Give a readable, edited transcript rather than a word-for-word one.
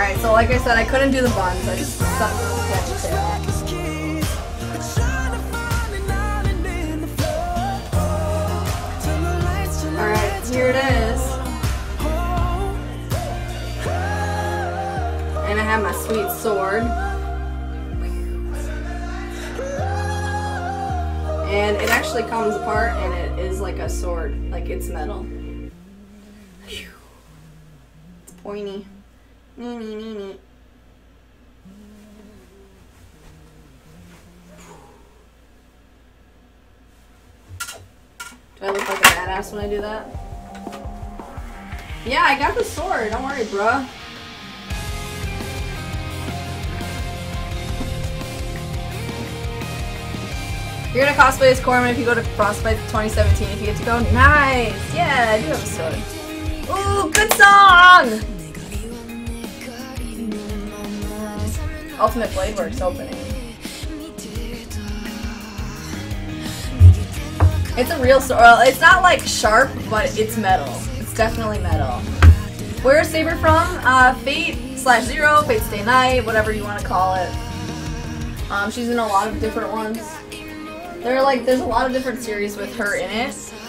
Alright, so like I said, I couldn't do the buns. I just stuck with the ponytail. Alright, here it is. And I have my sweet sword. And it actually comes apart and it is like a sword. Like it's metal. It's pointy. Nee, nee, nee, nee. Do I look like a badass when I do that? Yeah, I got the sword. Don't worry, bruh. You're gonna cosplay as Corman if you go to Frostbite 2017. If you get to go, nice. Yeah, I do have a sword. Ooh, good song. Ultimate Blade Works opening. It's a real sword. Well, it's not like sharp, but it's metal. It's definitely metal. Where's Saber from? Fate/Zero, Fate Stay Night, whatever you want to call it. She's in a lot of different ones. There's a lot of different series with her in it.